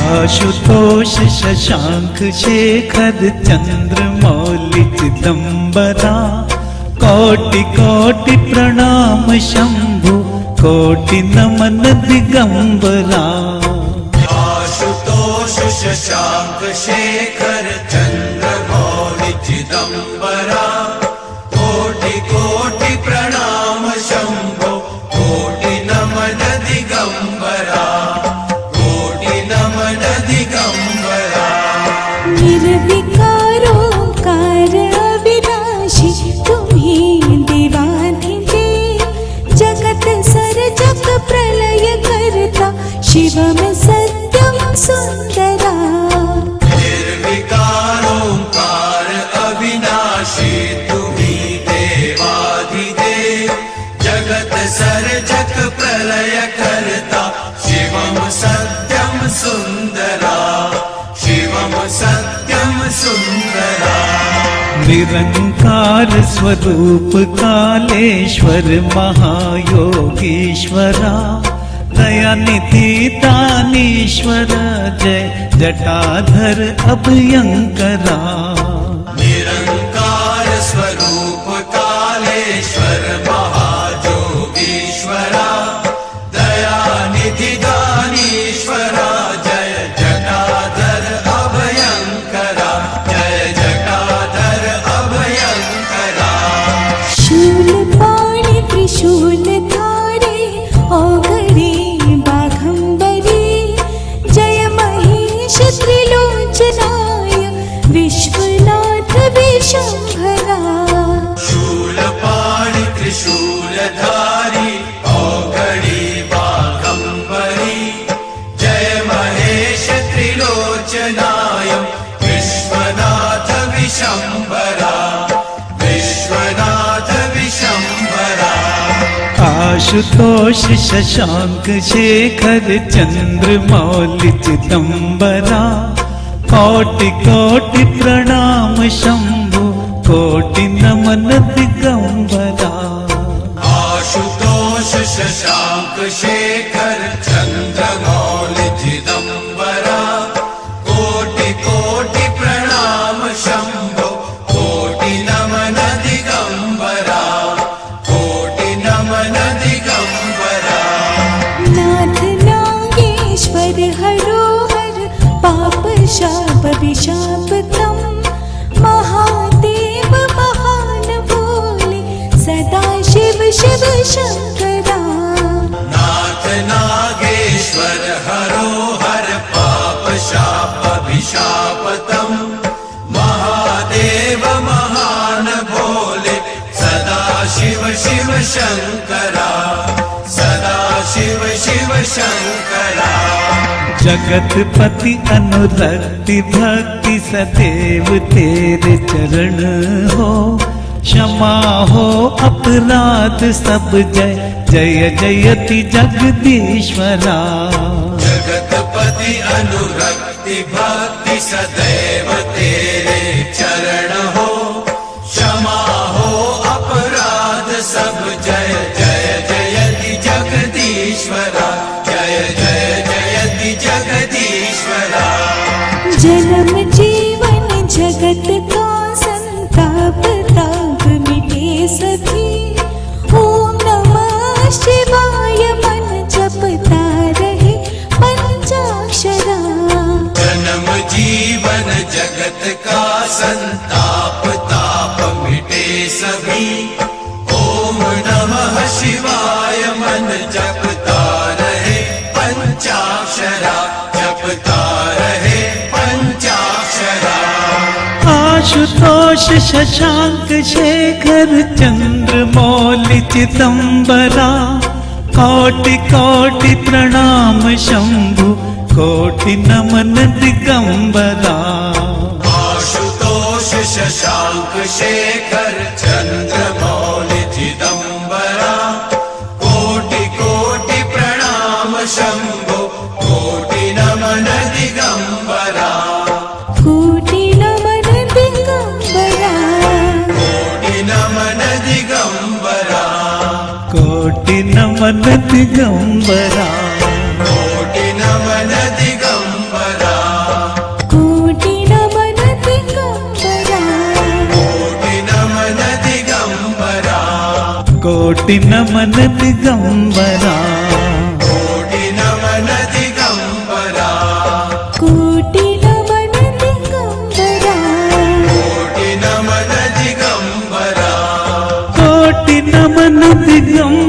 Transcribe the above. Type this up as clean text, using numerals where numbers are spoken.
आशुतोष शशांक शेखर चंद्रमौलि चिदंबरा कोटि कोटि प्रणाम शंभु कोटि नमन दिगंबरा। आशुतोष शशांक शेखर चंद्रमौलि चिदंबरा कोटि कोटि प्रणाम शंभो कोटि नमन दिगंबरा कोटि नमन दिगंबरा। निर्विकारोंकार अविनाशी तुम्हीं देवाधिदेव जगत सर्जक प्रलय करता शिवम सत्यम सुंदरा। निर्विकारोंकार अविनाशी तुम्हीं देवाधिदेव जगत सर्जक प्रलय करता शिवम सत्यम सुंदरा शिवम सत्यम सुंदरा। निरंकार स्वरूप कालेश्वर महायोगीश्वरा दयानिधि दानीश्वर जय जटाधर अभयंकरा। निरंकार स्वरूप कालेश्वर महायोगीश्वरा दयानिधि दानीश्वरा जय जटाधर अभयंकरा जय जटाधर अभयंकरा। शूलपाणि त्रिशूल धारे औघड़े बाघंबरे जय महेश त्रिलोचनाय विश्वनाथ विशंभरा। शूलपाणि त्रिशूलधारी औघड़ी बाघंबरी जय महेश त्रिलोचनाय विश्वनाथ विशंभरा विश्वनाथ विशंभरा। आशुतोष शशांक शेखर चंद्रमौलि चिदंबरा कोटि कोटि प्रणाम शंभु कोटि नमन दिगंबरा। आशुतोष शशांक शेखर चंद्रमौलि चिदंबरा कोटि कोटि प्रणाम शंभो कोटि नमन दिगंबरा कोटि नमन दिगंबरा। नाथ नागेश्वर हरोहर पाप शाप विशाप तम महादेव महान भोले सदा शिव शिव शंकरा। नाथ नागेश्वर हरोहर पाप शाप विशापतम महादेव महान भोले सदा शिव शिव शंकरा सदा शिव शिव शंकरा। जगतपति अनुरक्ति भक्ति सदैव तेरे चरण हो क्षमा हो अपराध सब जय जय जयति जगदीश्वरा। जगतपति अनुरक्ति भक्ति सदैव तेरे चरण हो क्षमा हो अपराध सब जय जय जयति जगदीश्वरा जय जय जयति जगदीश्वरा। जन्म जीवन जगत का संताप ताप मिटे सभी ओम नमः शिवाय मन जपता रहे पंचाक्षरा। जन्म जीवन जगत का संताप ताप मिटे सभी ओम नमः शिवाय मन जपता रहे पंचाक्षरा जपता रहे पंचाक्षरा। आशुतोष शशांक शेखर चंद्रमौलि चिदंबरा कोटि कोटि प्रणाम शंभु कोटि नमन दिगंबरा। आशुतोष शशांक शेखर चंद्रमौलि चिदंबरा कोटि कोटि प्रणाम शंभो कोटि नमन दिगंबरा कोटि नमन दिगंबरा कोटि नमन दिगंबरा कोटि नमन दिगंबरा कोटि नमन दिगंबरा। कोटि नमन दिगंबरा कोटि नमन दिगंबरा कोटि नमन दिगंबरा कोटि नमन दिगंबरा कोटि नमन दिगंबरा